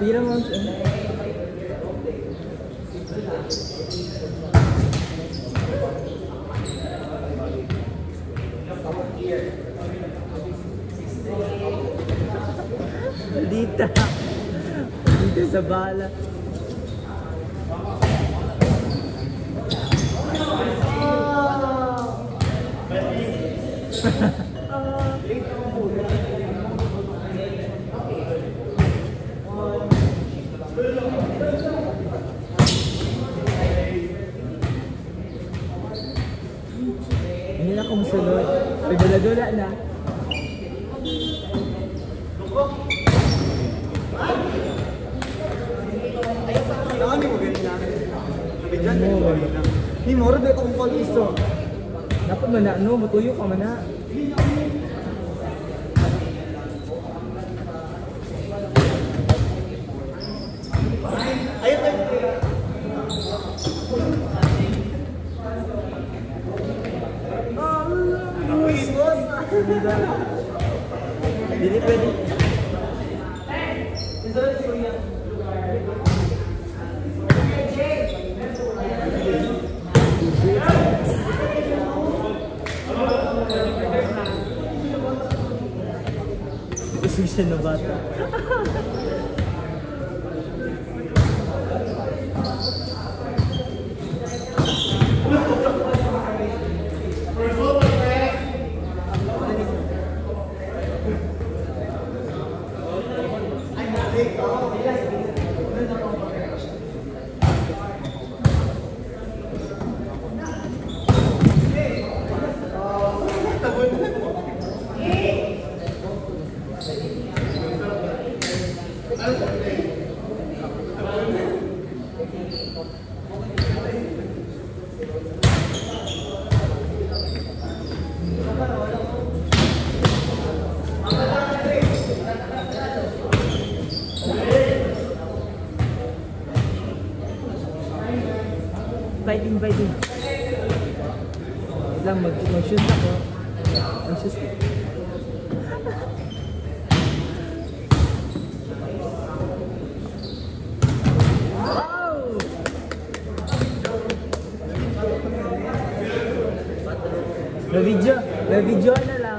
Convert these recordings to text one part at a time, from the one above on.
Tira mo siya. Dita. Dita sa bala. Hindi na akong sunod. Pagdala-dula na. Kami mo ganun na. Bigyan mo ganun na. Ni mo rin akong call iso. Dapat man na, no? Matuyo ka man na. Ayun tayo. Hindi pwede. Gusto siya na bata. Biting. Lang mag-shoot ako. Mag-shoot. Wow! Na-video na lang.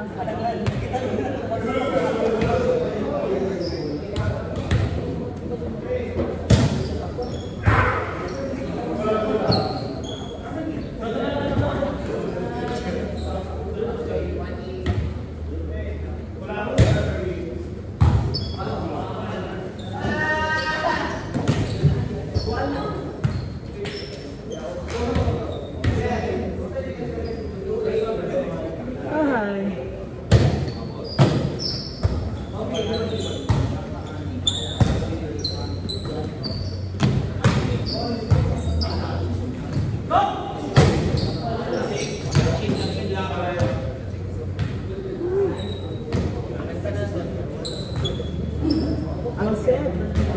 Ang set.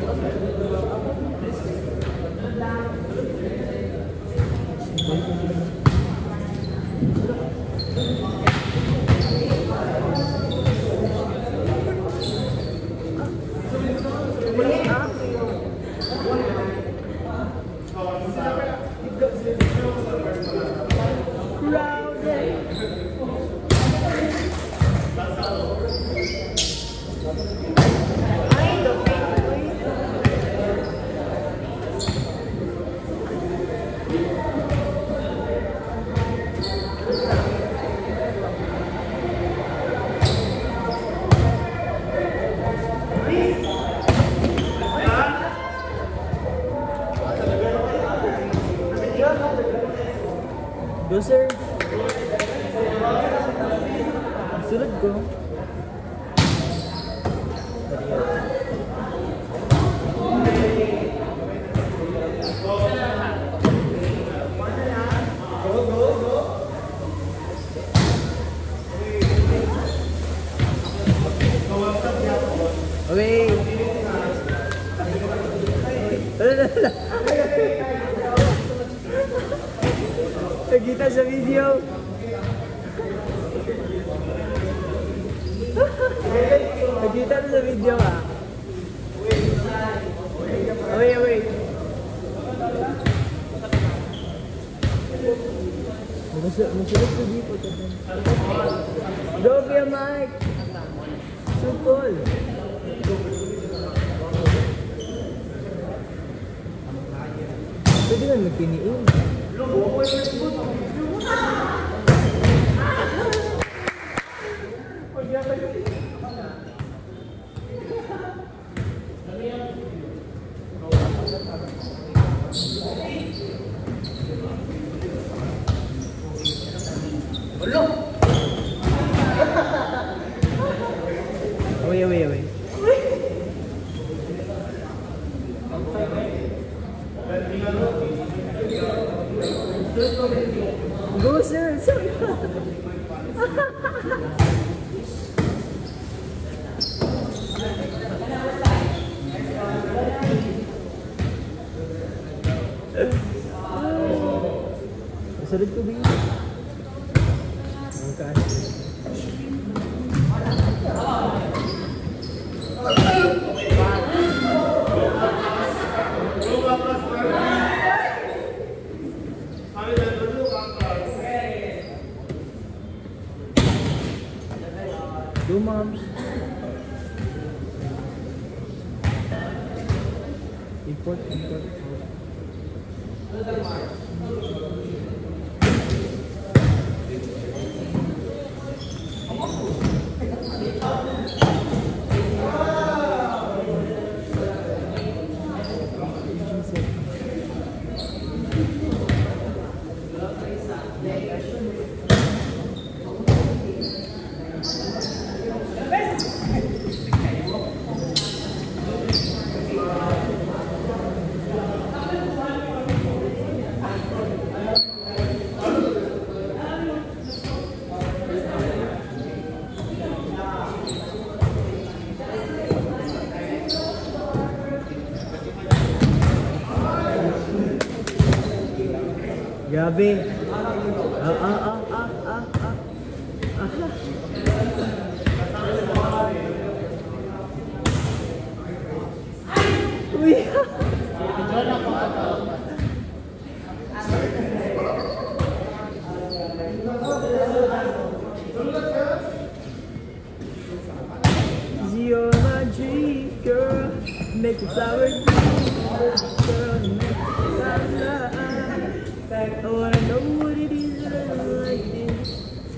Go, sir. Sunod ko. Okay. Nagkita sa video. Nagkita sa video ah. Away, away. Masulog ko dito. Go, Kuya Mike. Supol. Pwede nga magpiniin. Away. Go, sir. Sorry. Masalad ko ba yun? Go, moms. Import. Grabe. Uy. You're my dream girl, make the flowers girl, make the flowers. I wanna know what it is that I like this.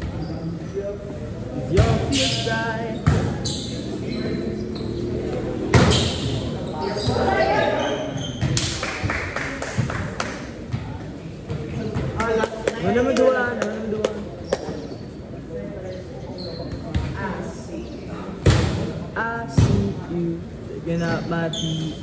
Y'all feel right. Mana dua. I see you taking out my tea.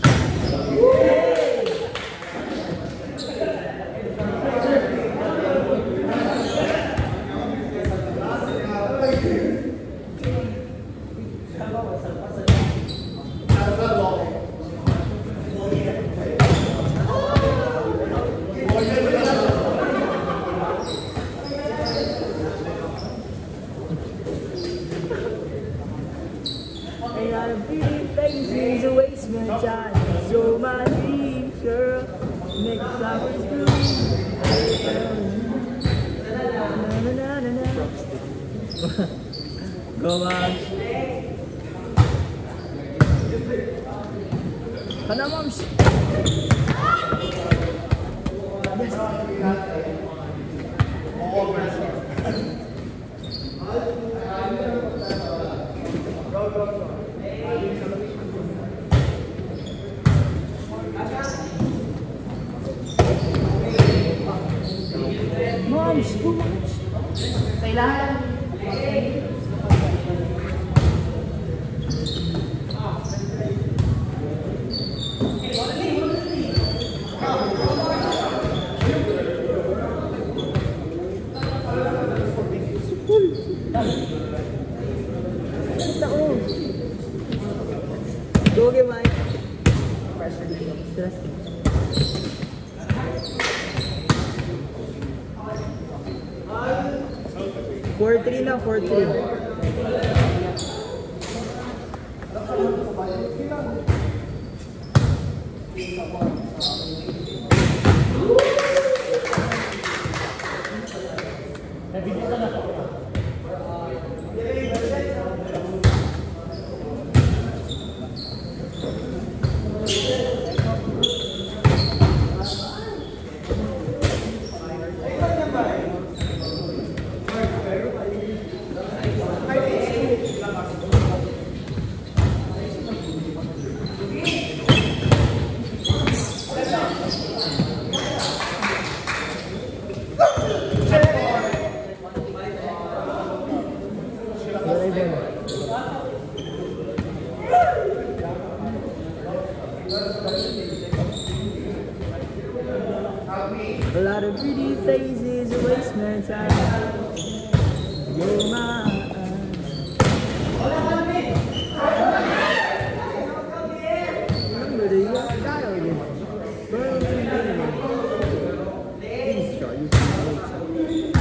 I got a pretty face to waste my time. So my dream girl, make the flowers bloom. Go on. Kana moms. Moms, kailangan. Go get mine. Stress. 4-3 na, 4-3. A lot of pretty faces, a waste my time. You're my remember the young dial again. Please try, you can wait.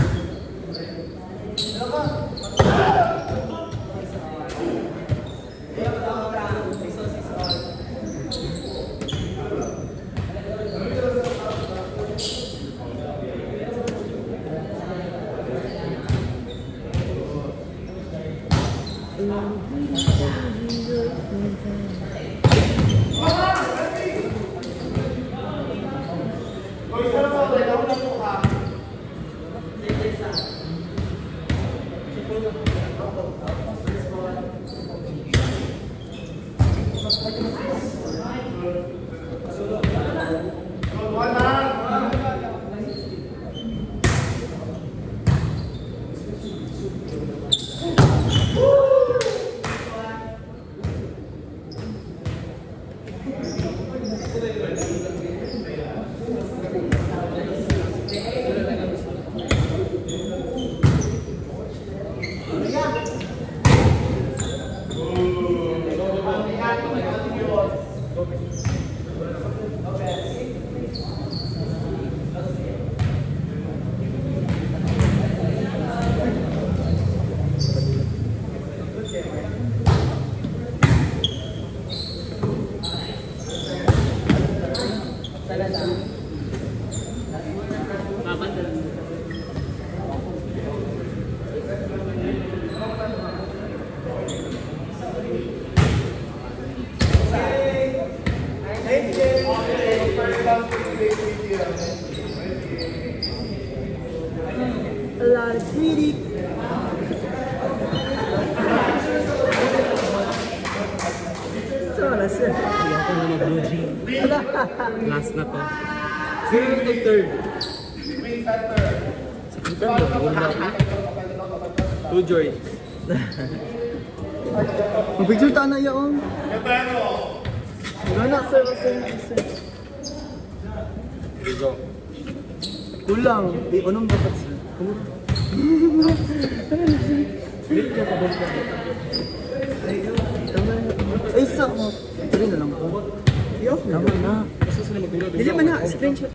A lot of pretty. So, nasa. Hindi ako na mag-blue jean. Last na to. Sino yung third? Sakitan ba? Buwan na ako. Two joints. Mag-picture tayo na yun. Gana, sir. Here we go. Tulang. Di, anong dapat, sir? Ay, isa mo. Tuloy na lang po. I-off na. Tama na. Basta sila magulog. Dili man na, screenshot.